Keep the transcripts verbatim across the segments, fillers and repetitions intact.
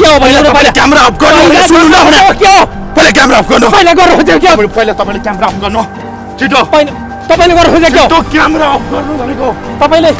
हो पहिला पहिला क्यामेरा अफ गर्नु भने सुन्नु न भने के हो पहिला क्यामेरा अफ गर्नु पहिला गर्नु खोजेको के हो पहिला तपाईले क्यामेरा अफ गर्नु छिटो पहिला तपाईले गर्नु खोजेको के हो त्यो क्यामेरा अफ गर्नु भनेको तपाईले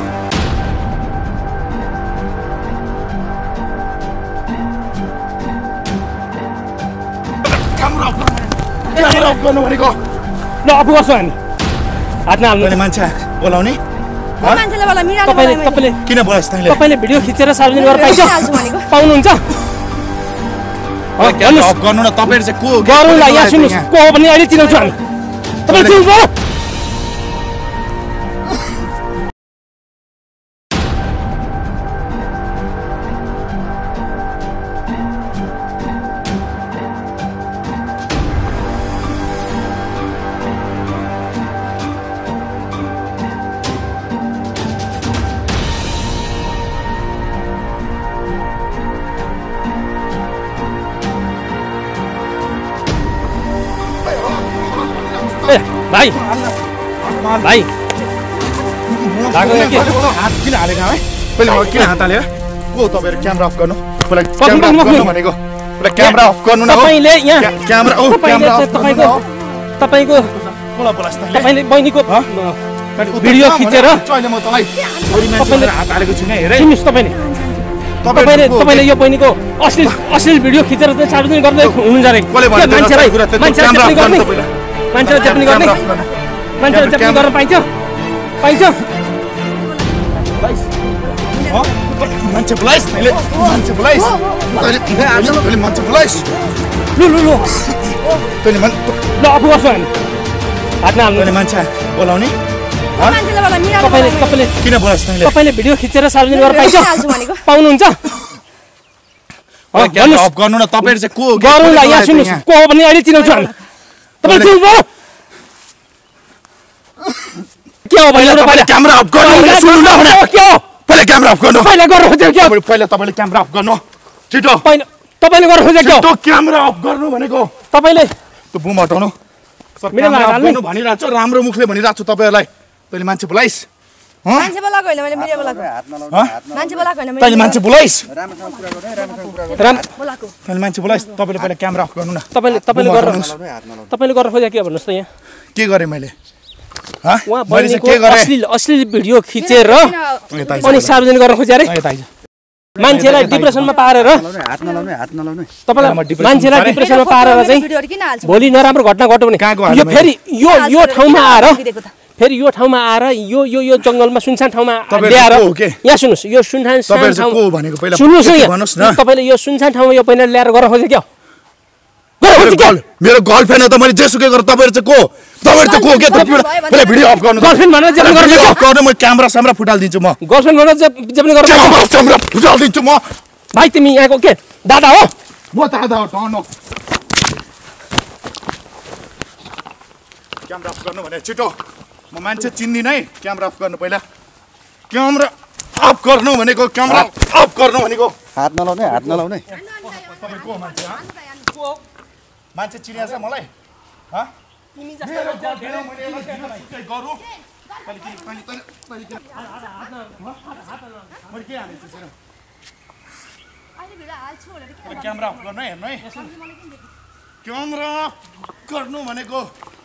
क्यामेरा अफ क्यामेरा अफ गर्नु भनेको ल अफ गर्छु हामी हात नहाल्नु मैले मान्छे बोलाउने मान्छेले बोला मिराले तपाईले तपाईले किन बोलास् तैले तपाईले भिडियो खिचेर सार्वजनिक गर्न पाइन्छ पाउनुहुन्छ क्यामेरा अफ गर्नु न तपाईहरु चाहिँ को गरौँला यहाँ सुन्नुस् को हो भने अहिले चिनाउँछु हामी तपाईले चिन्नुभयो भाइ भाइ लाग्यो के हात किन हालेको है पहिले म किन हात हाल्यो को तपाईहरु क्यामेरा अफ गर्नु पहिला क्यामेरा अफ गर्नु भनेको पहिला क्यामेरा अफ गर्नु न तपाईले यहाँ क्यामेरा ओ क्यामेरा अफ तपाईको तपाईको बोला बोला तैले तपाईले बहिनीको भिडियो खिचेर अहिले म तँलाई छोरी मान्छेले हात हालेको छु नि हेर है सुन्नुस् तपाईले तपाईले तपाईले यो बहिनीको अश्लील अश्लील भिडियो खिचेर चाहिँ सार्वजनिक गर्दै हुनुहुन्छ रे मान्छेलाई मान्छेलाई गर्ने मान्छेलाई चेप्नी गर्ने मान्छेलाई चेप्नी गर्न पाइन्छ पाइन्छ मान्छे बोलाइस् तैले मान्छे बोलाइस् तैले तैले मान्छे बोलाइस् लु लु लु तैले मन ल अफ गर्छु हामी हात नहाल्नु तैले मान्छे बोलाउने मान्छेले बोला मिराले तपाईले तपाईले किन बोलास् तैले तपाईले भिडियो खिचेर सार्वजनिक गर्न पाइन्छ पाउनुहुन्छ क्यामेरा अफ गर्नु न तपाईहरु चाहिँ को गरौँला यहाँ सुन्नुस् को हो भने अहिले चिनाउँछु हामी तपाईले चिन्नुभयो के हो पहिला तपाईले क्यामेरा अफ गर्नु भने सुन्नु न भने के हो पहिला क्यामेरा अफ गर्नु पहिला गर्नु खोजेको के हो पहिला तपाईले क्यामेरा अफ गर्नु छिटो पहिला तपाईले गर्नु खोजेको के हो त्यो क्यामेरा अफ गर्नु भनेको तपाईले त्यो बुम हटाउनु सर मेरो क्यामेरा अफ हाल्नु गर्नु भनिरहेको छु राम्रो मुखले भनिरहेको छु तपाईहरुलाई तैले मान्छे बोलाइस् मान्छे बोलाको हैन मैले मिरा बोलाको मान्छे बोलाको हैन तैले मान्छे बोलाइस् राम्रोसँग कुरा गर्नु राम्रोसँग कुरा राम बोलाको तैले मान्छे बोलाइस् तपाईले पहिला क्यामेरा अफ गर्नु न तपाईले तपाईले गर्नु तपाईले गर्न खोजेको के भन्नुस् त यहाँ के गरे मैले ह उहाँ मैले चाहिँ बहिनीको के गरे अश्लील अश्लील भिडियो खिचेर अनि सार्वजनिक गर्न खोजे रे मान्छेलाई डिप्रेसनमा पारेर हात नलाउने हात नलाउने तपाईलाई मान्छेलाई डिप्रेसनमा पारेर चाहिँ भिडियोहरु किन हाल्छ भोलि नराम्रो घटना घट्यो भने यो फेरि यो यो ठाउँमा आएर फेरि यो ठाउँमा आएर यो यो यो जंगलमा सुनसान ठाउँमा ल्याएर यहाँ सुन्नुस् यो सुनसान ठाउँ को भनेको पहिला सुन्नुस् भन्नुस् न तपाईले यो सुनसान ठाउँमा यो पहिला ल्याएर गर्न खोजे क्या मेरो गर्लफ्रेन्ड हो त मैले जेसुकै गरेर तपाईहरु चाहिँ को तपाईहरु चाहिँ को के पहिला भिडियो अफ गर्नु गर्लफ्रेन्ड भनेर जेप्नी गर्न अफ गर्नु म क्यामेरा सामरा फुटाल्दिन्छु म गर्लफ्रेन्ड भनेर जेप्नी गर्न क्यामेरा सामरा फुटाल्दिन्छु म भाइ तिमी यहाँको के दादा हो म दादा हो टर्नो क्यामेरा अफ गर्नु भने छिटो म मान्छे चिन्दिन है क्यामेरा अफ गर्नु पहिला क्यामेरा अफ गर्नु भनेको क्यामेरा अफ गर्नु भनेको हात नलाउने हात नलाउने तपाई को मान्छे ह मान्छे चिनिया छ मलाई ह तिमी जस्तो धेरै मैले यसलाई गरौ तैले के तैले तैले के मैले के हालेछु छैन अहिले भिडियो हाल्छु भनेर के क्यामेरा अफ गर्नु है हेर्नु है क्यामेरा गर्नु भनेको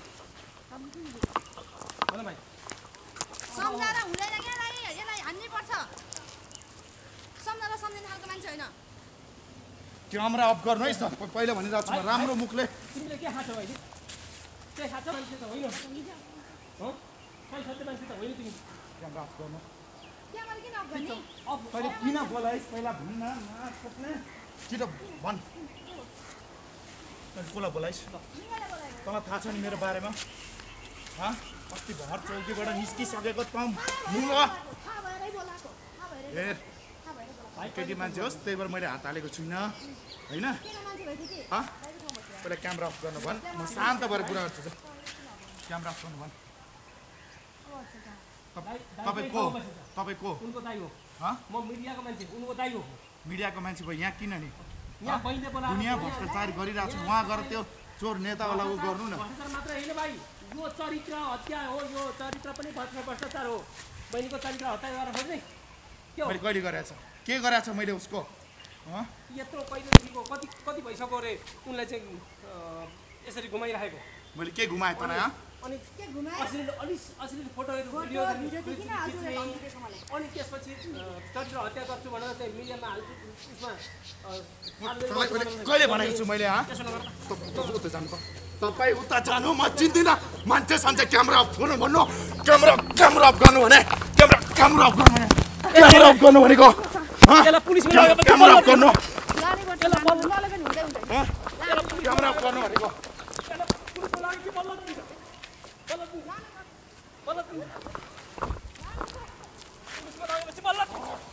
सम्झाएर हुँदैन के लागि यसलाई हान्नै पर्छ सम्झाएर सम्झिने खालको मान्छे होइन क्यामेरा अफ गर्नु है सर पहिला भनिरहेको छु राम्रो मुखले तिमीले के खाछौ अहिले के खाछौ मान्छे त होइन हो सही सत्य मान्छे त होइन तिमी क्यामेरा अफ गर्नु क्यामेरा किन अफ गर्ने पहिले किन बोलाइस् पहिला भन्न नसक्ने छिटो भन् कसलाई बोलाइस् तँलाई थाहा छ नि मेरो बारेमा ह अस्ति भर चौकीबाट निस्किसकेको तँ मुल हेर केटी मान्छे होस् त्यही भएर मैले हात हालेको छुइनँ होइन पहिला क्यामेरा अफ गर्नु भन् म शान्त भएर कुरा गर्छु क्यामेरा अफ गर्नु भन् तपाईँ को तपाईँ को उनको दाइ हो म मिडियाको मान्छे उनको दाइ हो मिडियाको मान्छे भयो यहाँ किन नि यहाँ बहिनीले बोलाएको दुनियाँ भ्रष्टाचार गरिरहेको छ उहाँ गएर त्यो चोर नेतावाला उ गर्नु न भ्रष्टाचार मात्र होइन भाइ यो चरित्र हत्या हो यो चरित्र पनि भ्रष्टाचार हो बहिनीको चरित्र हत्या गरेर खोज्ने के हो मैले कहिले गरेछ के गरेछ मैले उसको यत्रो पहिलेदेखिको कति कति भइसक्यो रे उनलाई चाहिँ यसरी घुमाइराखेको मैले के घुमाएँ त अनि के घुमाए अश्लील अलि अश्लील फोटोहरू भिडियोहरू खिच्ने अनि त्यसपछि चरित्र हत्या गर्छु भनेर चाहिँ मिडियामा हाल्छु उसमा कहिले भनेको छु मैले उता जानु तपाईँ उता जानु म चिन्दिनँ मान्छे सान्छे क्यामेरा अफ गर्नु भन्नु क्यामेरा क्यामेरा अफ गर्नु भने क्यामेरा क्यामेरा अफ गर्नु भने क्यामेरा अफ गर्नु भनेको क्यामेरा अफ गर्नु क्यामेरा अफ गर्नु भनेको बल्ल